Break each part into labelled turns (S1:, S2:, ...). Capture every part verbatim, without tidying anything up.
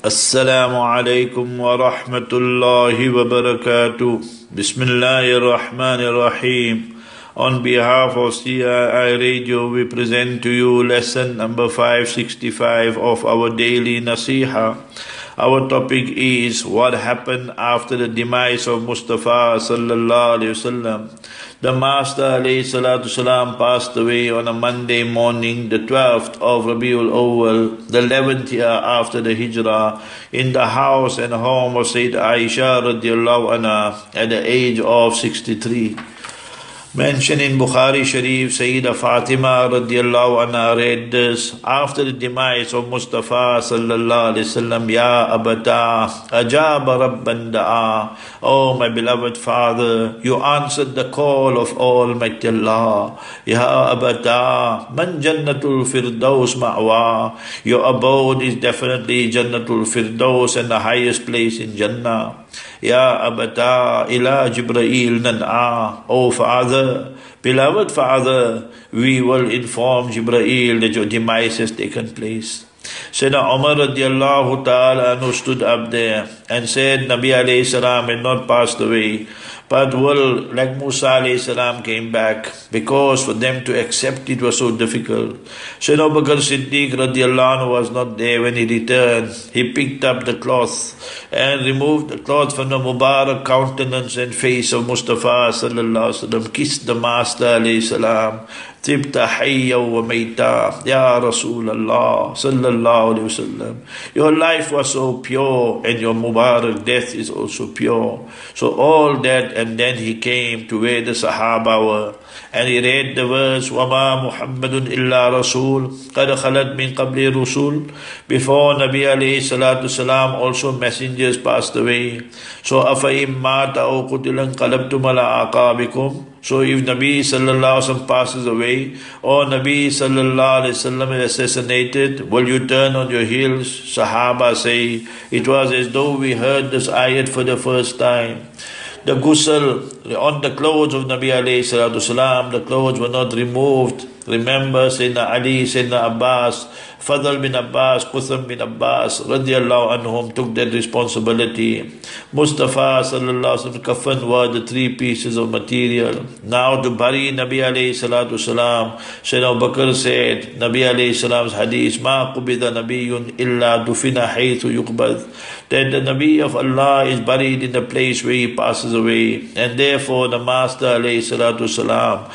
S1: Assalamu alaikum wa rahmatullahi wa barakatuh. Bismillahir Rahmanir Rahim. On behalf of C I I Radio, we present to you lesson number five sixty-five of our daily Nasiha. Our topic is what happened after the demise of Mustafa sallallahu alaihi wasallam. The Master alayhi salatu salam passed away on a Monday morning, the twelfth of Rabiul Awwal, the eleventh year after the Hijrah, in the house and home of Sayyida Aisha radiallahu anha at the age of sixty-three. Mentioned in Bukhari Sharif, Sayyida Fatima radiallahu anha read this: after the demise of Mustafa sallallahu alaihi wasallam, Ya Abata, Ajaba Rabban da'a, oh my beloved father, you answered the call of Almighty Allah. Ya Abata, Man Jannatul Firdaus ma'wa, your abode is definitely Jannatul Firdaus and the highest place in Jannah. Ya Abata, ila Jibreel nan'a, oh father, beloved father, we will inform Jibreel that your demise has taken place. Sayyidina Umar radiallahu ta'ala anhu stood up there and said Nabi alayhi salam had not passed away, but will, like Musa alayhi salam came back, because for them to accept it was so difficult. Sayyidina Abu Bakr Siddiq radiallahu anhu was not there when he returned. He picked up the cloth and removed the cloth from the Mubarak countenance and face of Mustafa sallallahu alaihi wasallam, kissed the Master alayhi salam. Tibta hayya wa mayta, Ya Rasulullah sallallahu alayhi wasallam. Your life was so pure and your Mubarak death is also pure. So all that, and then he came to where the Sahaba were and he read the verse, Wama Muhammadun illa Rasul, qad khalat min qabli Rusul. Before Nabi alayhi salatu salam also messengers passed away. So afa'im mata aw qutilan qalabtum ala aqabikum. So if Nabi sallallahu alaihi wasallam passes away, or Nabi sallallahu alaihi wasallam is assassinated, will you turn on your heels? Sahaba say, it was as though we heard this ayat for the first time. The ghusl on the clothes of Nabi alayhi salatu salam, the clothes were not removed. Remember Sayyidina Ali, Sayyidina Abbas, Fadl bin Abbas, Qutham bin Abbas radiallahu anhum took that responsibility. Mustafa sallallahu alaihi wasallam kafan were the three pieces of material. Now to bury Nabi alayhi salatu salam, Sayyidina Abu Bakr said, Nabi alayhi salam's hadith, Ma qubida nabiyyun illa dufina haythu yuqbad, that the Nabi of Allah is buried in the place where he passes away. And therefore the Master alayhi salatu salam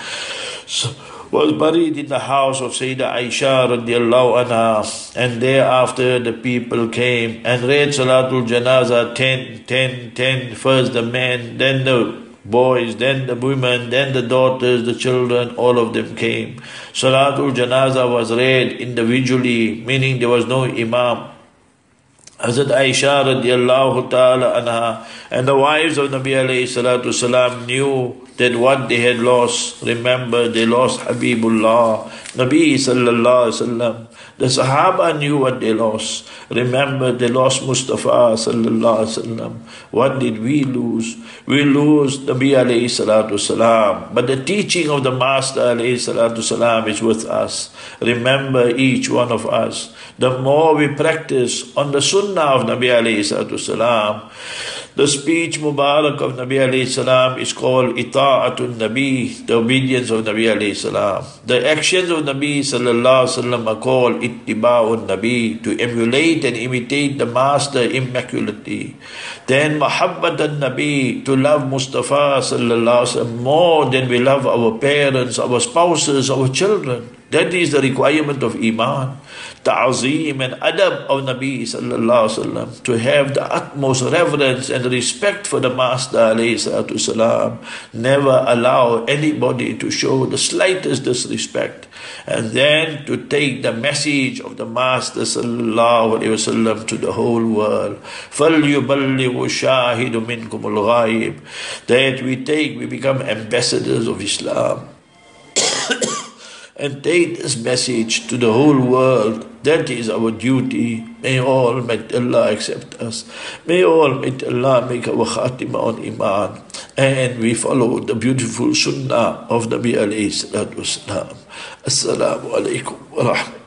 S1: was buried in the house of Sayyida Aisha radiallahu anha, and thereafter the people came and read Salatul Janazah ten, ten, ten, first the men, then the boys, then the women, then the daughters, the children, all of them came. Salatul Janazah was read individually, meaning there was no imam. Hazrat Aisha radiallahu ta'ala anha and the wives of Nabi alayhi salatu salam knew that what they had lost. Remember, they lost Habibullah, Nabi sallallahu alaihi wasallam. The Sahaba knew what they lost. Remember, they lost Mustafa sallallahu alaihi wasallam. What did we lose? We lose Nabi alayhi salatu salam. But the teaching of the Master alayhi salatu salam is with us. Remember, each one of us, the more we practice on the Sunnah of Nabi alayhi salatu salam, the speech Mubarak of Nabi alayhi salam is called Ita'atun Nabi, the obedience of Nabi alayhi salam. The actions of Nabi sallallahu alaihi wasallam are called Ittiba'un Nabi, to emulate and imitate the Master immaculately. Then Mahabbatan Nabi, to love Mustafa sallallahu alaihi wasallam more than we love our parents, our spouses, our children. That is the requirement of Iman. Ta'zeem and adab of Nabi sallallahu alaihi wasallam, to have the utmost reverence and respect for the Master alayhi salatu salam. Never allow anybody to show the slightest disrespect. And then to take the message of the Master sallallahu alaihi wasallam to the whole world. فَلْيُبَلِّغُ شَاهِدُ مِنْكُمُ الْغَائِبِ, that we take, we become ambassadors of Islam. And take this message to the whole world. That is our duty. May Almighty Allah accept us. May Almighty Allah make our khatima on Iman. And we follow the beautiful sunnah of Nabi alayhi salatu wasalam. Assalamu alaikum wa rahmatullahi.